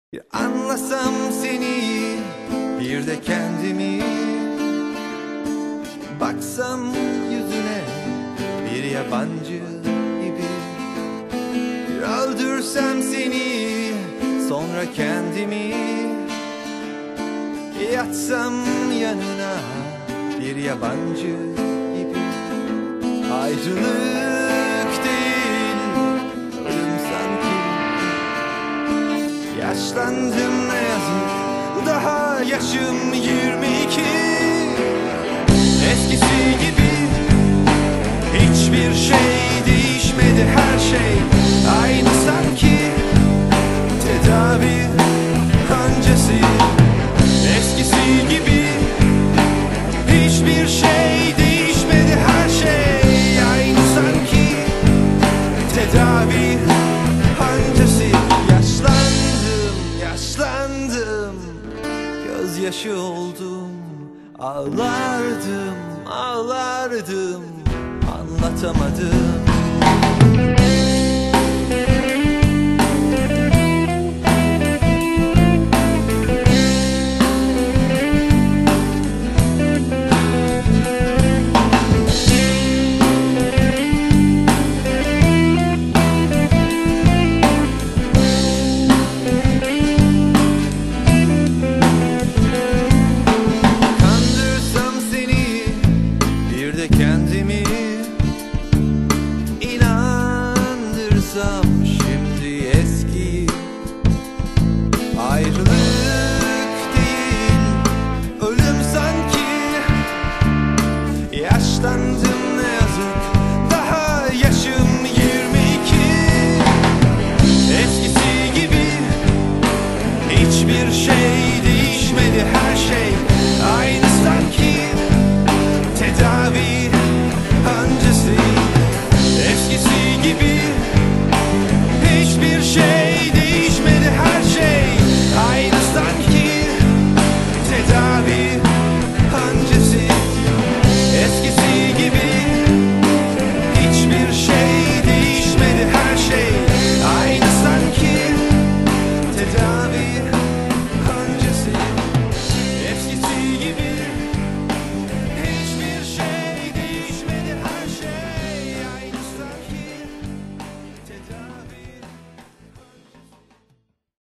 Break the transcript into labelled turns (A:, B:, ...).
A: Bir anlasam seni, bir de kendimi, baksam yüzüne bir yabancı gibi. Bir öldürsem seni, sonra kendimi, yatsam yanına bir yabancı gibi. Ayrılık değil, ölüm sanki. Yaşlandım ne yazık, daha yaşım 22. Eskisi gibi hiçbir şey değişmedi, her şey aynı sanki. Tedavi öncesi. Eskisi gibi hiçbir şey değişmedi, her şey aynı sanki. Tedavi öncesi. Yaşlandım, gözyaşı oldum. Ağlardım, anlatamadım. Kendimi inandırsam şimdi eski. Ayrılık değil, ölüm sanki. Yaşlandım ne yazık, daha yaşım 22. Eskisi gibi hiçbir şey